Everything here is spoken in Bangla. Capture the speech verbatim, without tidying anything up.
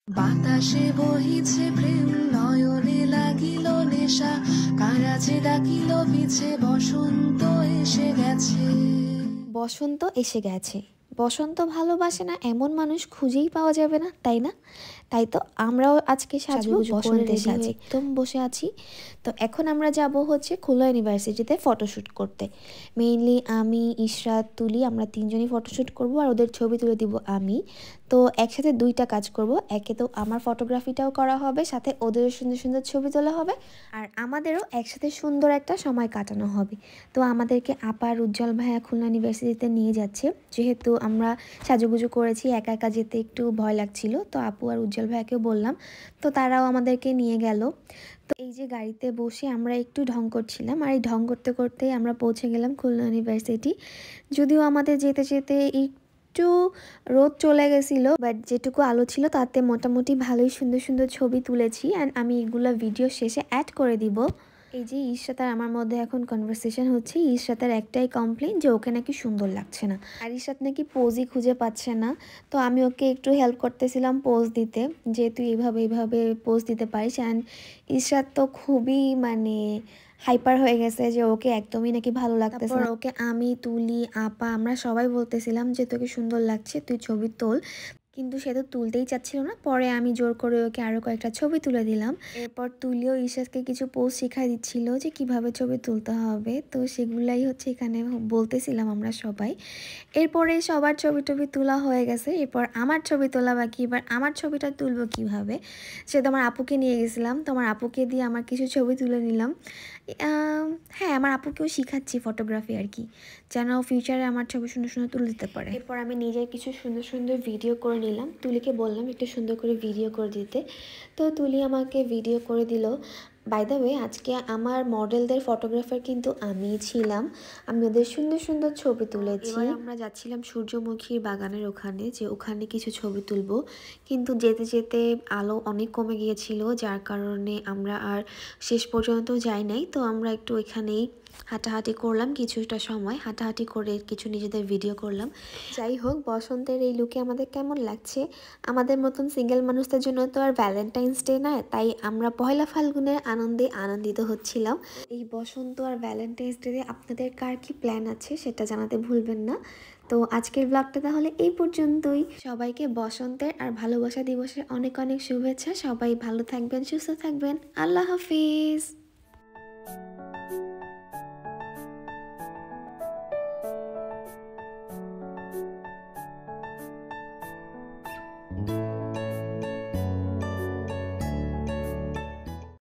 বাতাসে বহিছে প্রেম নয়নে লাগিল নেশা কারাজে ডাকিল পিছে বসন্ত এসে গেছে। বসন্ত এসে গেছে। বসন্ত ভালোবাসে না এমন মানুষ খুঁজেই পাওয়া যাবে না, তাই না? তাই তো আমরাও আজকে সাজবো বসন্তের সাজে একদম বসে আছি। তো এখন আমরা যাব হচ্ছে খুলনা ইউনিভার্সিটিতে ফটোশ্যুট করতে। মেইনলি আমি, ইশরাত, তুলি আমরা তিনজনই ফটোশ্যুট করব আর ওদের ছবি তুলে দিব আমি। তো একসাথে দুইটা কাজ করব, একে তো আমার ফটোগ্রাফিটাও করা হবে, সাথে ওদেরও সুন্দর সুন্দর ছবি তোলা হবে, আর আমাদেরও একসাথে সুন্দর একটা সময় কাটানো হবে। তো আমাদেরকে আপার উজ্জ্বল ভাইয়া খুলনা ইউনিভার্সিটিতে নিয়ে যাচ্ছে। যেহেতু আমরা সাজুগুজু করেছি, একা একা যেতে একটু ভয় লাগছিল, তো আপু আর উজ্জ্বল ভাইয়াকেও বললাম, তো তারাও আমাদেরকে নিয়ে গেল। তো এই যে গাড়িতে বসে আমরা একটু ঢং করছিলাম, আর এই ঢং করতে করতেই আমরা পৌঁছে গেলাম খুলনা ইউনিভার্সিটি। যদিও আমাদের যেতে যেতে একটু রোদ চলে গেছিলো, বাট যেটুকু আলো ছিল তাতে মোটামুটি ভালোই সুন্দর সুন্দর ছবি তুলেছি, অ্যান্ড আমি এগুলো ভিডিও শেষে অ্যাড করে দিব। এই যে ইশরাত আর আমার মধ্যে এখন কনভারসেশন হচ্ছে। ইশরাতের একটাই কমপ্লেন যে ওকে নাকি সুন্দর লাগছে না, আর ইশরাত নাকি পোজই খুঁজে পাচ্ছে না। তো আমি ওকে একটু হেল্প করতেছিলাম পোজ দিতে, যে তুই এইভাবে এইভাবে পোজ দিতে পারিস। অ্যান্ড ইশরাত তো খুবই মানে হাইপার হয়ে গেছে যে ওকে একদমই নাকি ভালো লাগতেছে না। ওকে আমি, তুলি, আপা আমরা সবাই বলতেছিলাম যে তোকে সুন্দর লাগছে, তুই ছবি তোল, কিন্তু সে তো তুলতেই চাচ্ছিল না। পরে আমি জোর করে ওকে আরও কয়েকটা ছবি তুলে দিলাম। এরপর তুলিও ইশরাতকে কিছু পোজ শিখাই দিচ্ছিল যে কিভাবে ছবি তুলতে হবে, তো সেগুলাই হচ্ছে এখানে বলতেছিলাম আমরা সবাই। এরপরে সবার ছবি টবি তোলা হয়ে গেছে, এরপর আমার ছবি তোলা বাকি। এবার আমার ছবিটা তুলবো কিভাবে, সে তো আমার আপুকে নিয়ে গেছিলাম, তো আমার আপুকে দিয়ে আমার কিছু ছবি তুলে নিলাম। হ্যাঁ, আমার আপুকেও শিখাচ্ছি ফটোগ্রাফি আর কি, যেন ফিউচারে আমার ছবি সুন্দর সুন্দর তুলে দিতে পারে। এরপর আমি নিজের কিছু সুন্দর সুন্দর ভিডিও করে নিলাম, তুলিকে বললাম একটু সুন্দর করে ভিডিও করে দিতে, তো তুলি আমাকে ভিডিও করে দিল। বাই দ্য ওয়ে আজকে আমার মডেলদের ফটোগ্রাফার কিন্তু আমিই ছিলাম, আমি ওদের সুন্দর সুন্দর ছবি তুলেছি। এবার আমরা যাচ্ছিলাম সূর্যমুখীর বাগানের ওখানে, যে ওখানে কিছু ছবি তুলবো, কিন্তু যেতে যেতে আলো অনেক কমে গিয়েছিল, যার কারণে আমরা আর শেষ পর্যন্ত যাই নাই। তো আমরা একটু এখানেই হাঁটাহাঁটি করলাম, কিছুটা সময় হাঁটাহাঁটি করে কিছু নিজেদের ভিডিও করলাম। যাই হোক, বসন্তের এই লুকে আমাদের কেমন লাগছে? আমাদের মতন সিঙ্গেল মানুষদের জন্য তো আর ভ্যালেন্টাইন্স ডে নয়, তাই আমরা পয়লা ফাল্গুনের আনন্দে আনন্দিত হচ্ছিলাম। এই বসন্ত আর ভ্যালেন্টাইন্স ডে আপনাদের কার কি প্ল্যান আছে সেটা জানাতে ভুলবেন না। তো আজকের ব্লগটা তাহলে এই পর্যন্তই। সবাইকে বসন্তের আর ভালোবাসা দিবসের অনেক অনেক শুভেচ্ছা। সবাই ভালো থাকবেন, সুস্থ থাকবেন। আল্লাহ হাফিজ।